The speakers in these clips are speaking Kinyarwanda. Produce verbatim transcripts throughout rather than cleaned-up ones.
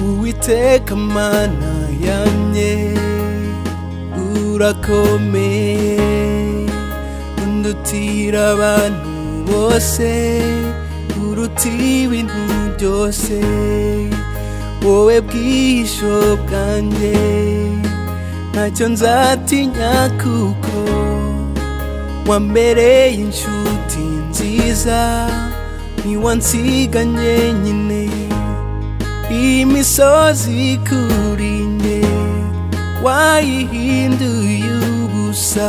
Uwiteka Mana yanjye urakomeye, Undutira abantu bose, urut'ibintu byose. Wowe bwihisho bwanjye, ntacyo nzatinya kuko wambereye incuti nziza, ntiwansiga njyenyine. Imisozi kuri njye wayihinduye ubusa,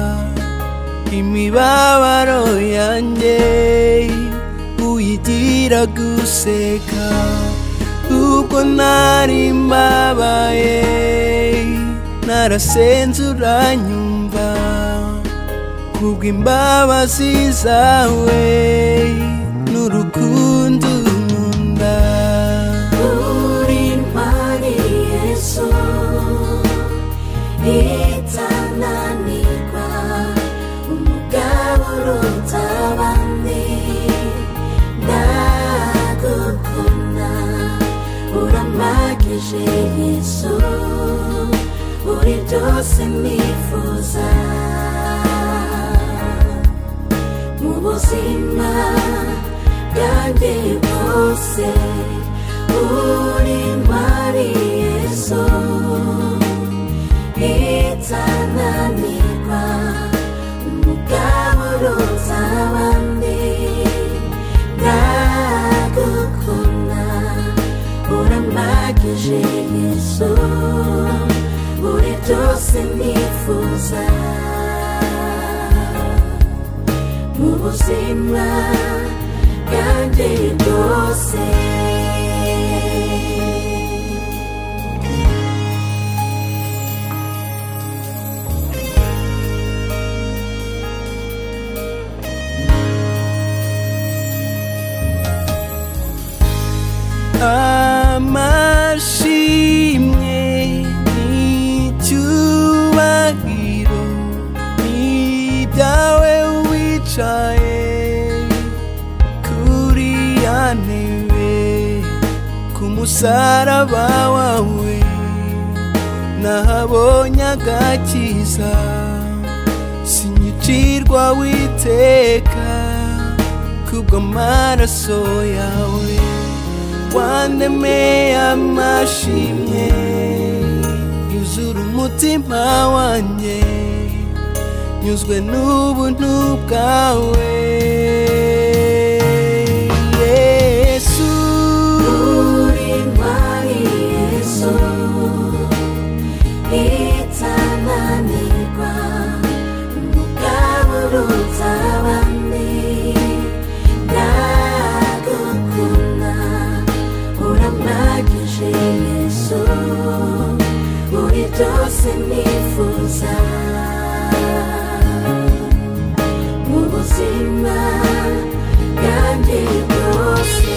imibabaro yanjye uyigira guseka. Ubwo nari mbabaye narasenze uranyumva, kubw'imbabazi zawe n'urukundo nkunda. Urintwari Yesu itananirwa, umugabo uruta abandi. Ndagukunda urampagije Yesu, uri byose nifuza mu buzima bwanjye bwose. Urintwari Yesu itananirwa, umugabo uruta abandi. Ndagukunda urampagije Yesu, uri byose nifuza mu buzima bwanjye bwose. Amashimwe n'icyubahiro n'ibyawe, wicaye kuri ya ntebe ku musaraba wawe. Nahabonye agakiza, sinyicirwa witeka kubw'amaraso yawe. Wandemeye amashimwe yuzura umutima wanjye, nyuzwe n'ubuntu bwawe Yesu. Urintwari Yesu itananirwa, umugabo uruta abandi. Ndagukunda urampagije Yesu, uri byose nifuza mu buzima bwanjye bwose.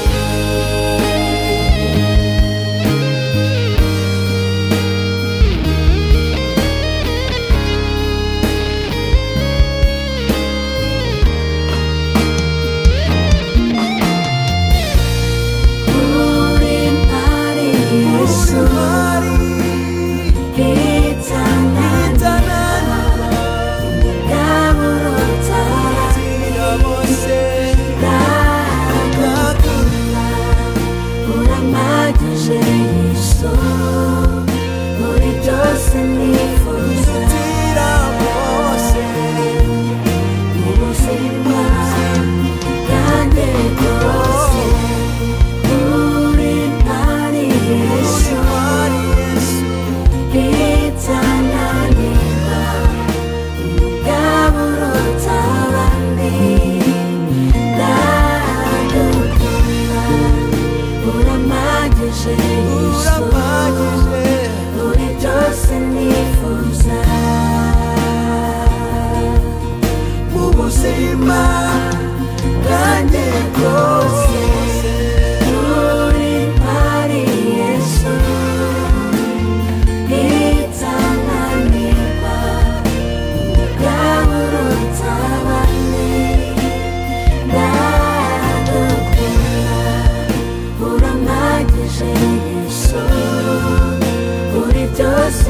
Urampagije Yesu.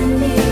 ni